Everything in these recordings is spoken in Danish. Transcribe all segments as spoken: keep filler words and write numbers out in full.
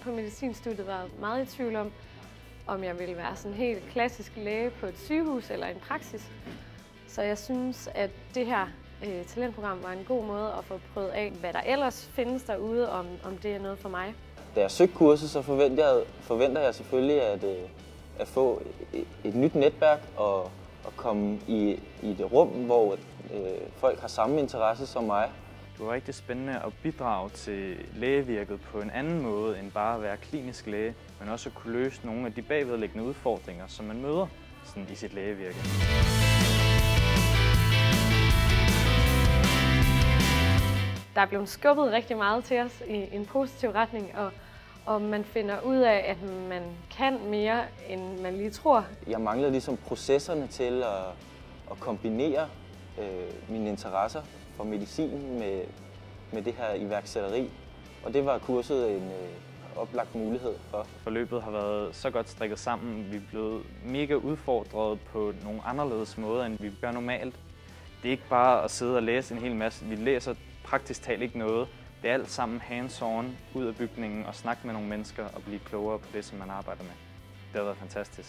på medicinstudiet været meget i tvivl om, om jeg ville være sådan en helt klassisk læge på et sygehus eller en praksis. Så jeg synes, at det her øh, talentprogram var en god måde at få prøvet af, hvad der ellers findes derude, om, om det er noget for mig. Da jeg søgte kurset, så forventer jeg, forventer jeg selvfølgelig at, øh, at få et, et nyt netværk og at komme i, i et rum, hvor øh, folk har samme interesse som mig. Det var rigtig spændende at bidrage til lægevirket på en anden måde end bare at være klinisk læge, men også at kunne løse nogle af de bagvedliggende udfordringer, som man møder sådan i sit lægevirke. Der er blevet skubbet rigtig meget til os i en positiv retning, og, og man finder ud af, at man kan mere, end man lige tror. Jeg mangler ligesom processerne til at, at kombinere øh, mine interesser for medicin med, med det her iværksætteri, og det var kurset en øh, oplagt mulighed for. Forløbet har været så godt strikket sammen. Vi er blevet mega udfordret på nogle anderledes måder, end vi gør normalt. Det er ikke bare at sidde og læse en hel masse. Vi læser praktisk talt ikke noget. Det er alt sammen hands-on, ud af bygningen og snakke med nogle mennesker og blive klogere på det, som man arbejder med. Det har været fantastisk.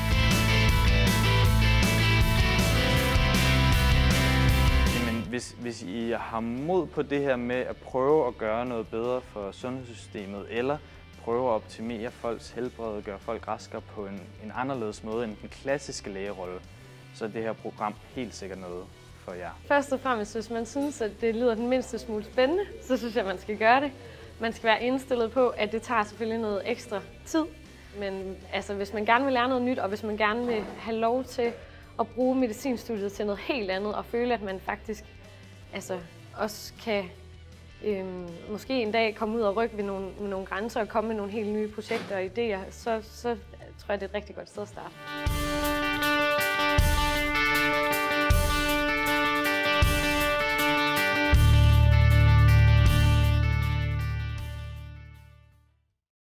Jamen, hvis, hvis I har mod på det her med at prøve at gøre noget bedre for sundhedssystemet, eller prøve at optimere folks helbred og gøre folk raskere på en, en anderledes måde end den klassiske lægerolle, så er det her program helt sikkert noget for jer. Først og fremmest, hvis man synes, at det lyder den mindste smule spændende, så synes jeg, at man skal gøre det. Man skal være indstillet på, at det tager selvfølgelig noget ekstra tid. Men altså, hvis man gerne vil lære noget nyt, og hvis man gerne vil have lov til at bruge medicinstudiet til noget helt andet, og føle, at man faktisk altså, også kan øhm, måske en dag komme ud og rykke ved nogle, med nogle grænser og komme med nogle helt nye projekter og idéer, så, så tror jeg, det er et rigtig godt sted at starte.